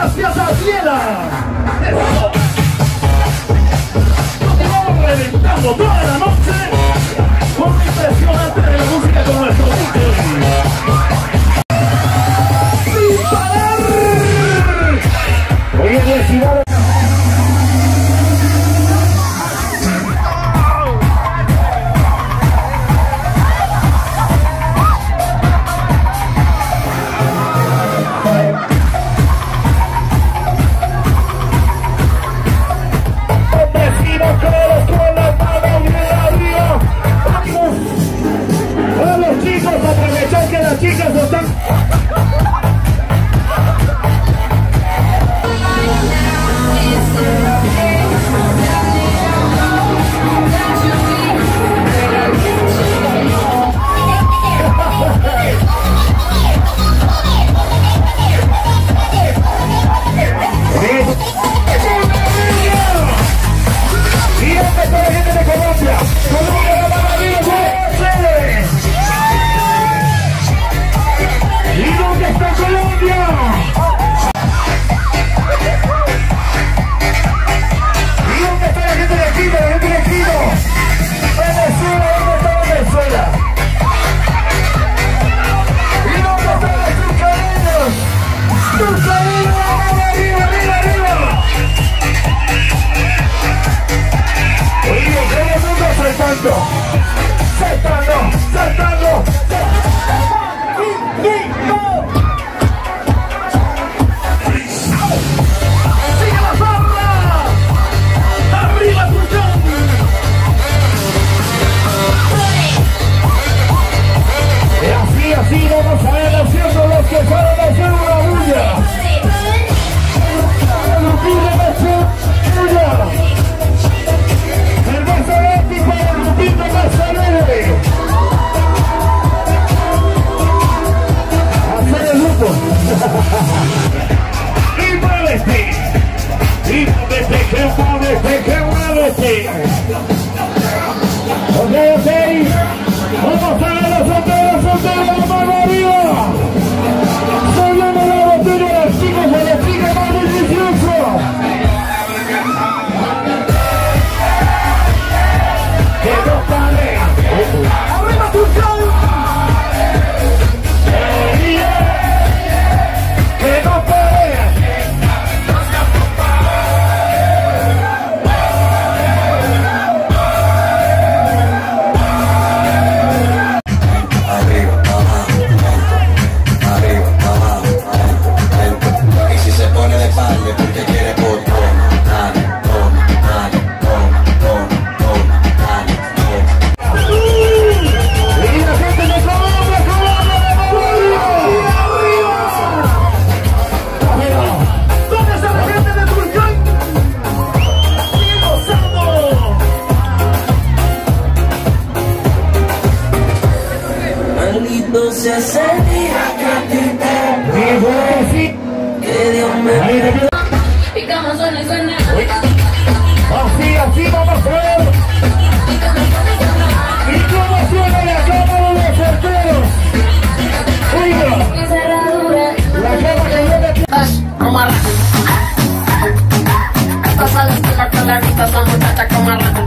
Gracias a Ciela. Continuamos reventando toda la noche con impresionante de la música con nuestro DJ. ¡Sin parar! Hoy en la ciudad. Aprovechar que las chicas están... Y esta es toda la gente de Colombia. Colombia la mano arriba, ¿y dónde está Colombia? ¿Y dónde está la gente de Quito? La gente de Quito. Venezuela, ¿dónde está Venezuela? ¿Y dónde están los tucaneños? ¡Tucaneños! ¡Arriba, arriba, arriba! Oye, todo el mundo saltando. Saltando, saltando, saltando. ¡Sigue la barra! ¡Arriba Tucán! Y así vamos a ir haciendo los que saben hacer una bulla. El más eléctrico del grupito más alegre. Hacer el grupo. Y muévete. Y muévete, que muévete, que muévete. Ok, ok. Vamos a ver los solteros, mano arriba. Saliendo la botella, los chicos de la chica más delicioso. Que no pare. ¡Arriba Tucán! ¡Que no pare! Arriba, abajo, lento. Arriba, abajo, lento. Y si se pone de espalda porque quiere por toma, dale, toma, dale, toma, toma, toma, dale, toma. Y la gente de Colombia, arriba. ¿Dónde está la gente de Tucán? ¡Sigue gozando! Maldito sea ese día que te que Dios me Y como suena y suena. Así vamos a ver. Y cómo suena la cama de los solteros. Oiga, la cama que viene. Como a rata. Estas salen de la calarita, son muchachas como a rata.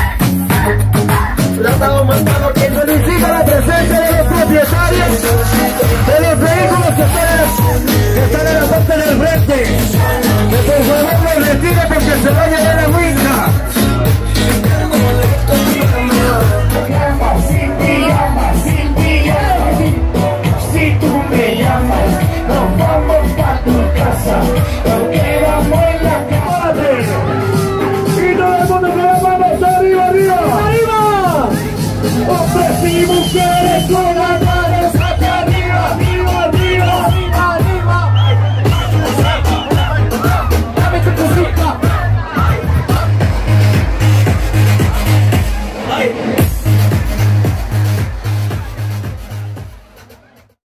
Le estamos mandando que solicita la presencia de los propietarios de los vehículos que están en la parte del frente. Que por favor lo retire porque se va a llevar